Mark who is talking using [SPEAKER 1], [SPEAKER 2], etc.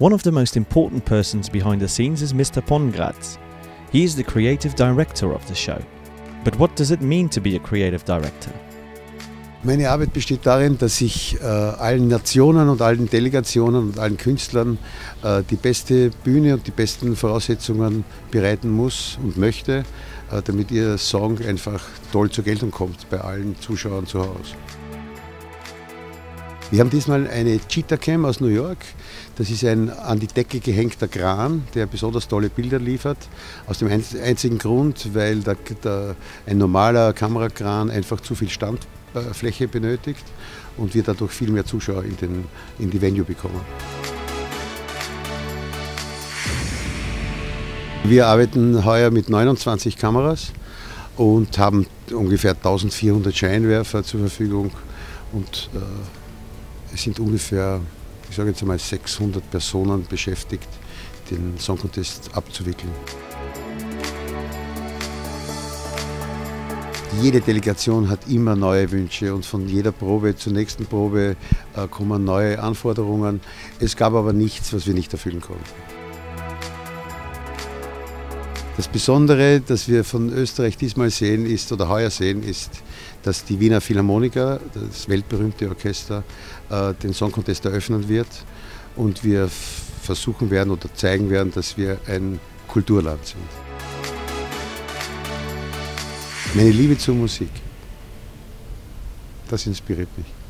[SPEAKER 1] One of the most important persons behind the scenes is Mr. Pongratz. He is the creative director of the show. But what does it mean to be a creative director?
[SPEAKER 2] Meine Arbeit besteht darin, dass ich allen Nationen und allen Delegationen und allen Künstlern die beste Bühne und die besten Voraussetzungen bereiten muss und möchte, damit ihr Song einfach toll zur Geltung kommt bei allen Zuschauern zu Hause. Wir haben diesmal eine Cheetah Cam aus New York. Das ist ein an die Decke gehängter Kran, der besonders tolle Bilder liefert. Aus dem einzigen Grund, weil ein normaler Kamerakran einfach zu viel Standfläche benötigt und wir dadurch viel mehr Zuschauer in die Venue bekommen. Wir arbeiten heuer mit 29 Kameras und haben ungefähr 1400 Scheinwerfer zur Verfügung und es sind ungefähr, ich sage jetzt einmal, 600 Personen beschäftigt, den Song Contest abzuwickeln. Jede Delegation hat immer neue Wünsche und von jeder Probe zur nächsten Probe kommen neue Anforderungen. Es gab aber nichts, was wir nicht erfüllen konnten. Das Besondere, das wir von Österreich diesmal sehen ist, oder heuer sehen, ist, dass die Wiener Philharmoniker, das weltberühmte Orchester, den Song Contest eröffnen wird und wir versuchen werden oder zeigen werden, dass wir ein Kulturland sind. Meine Liebe zur Musik, das inspiriert mich.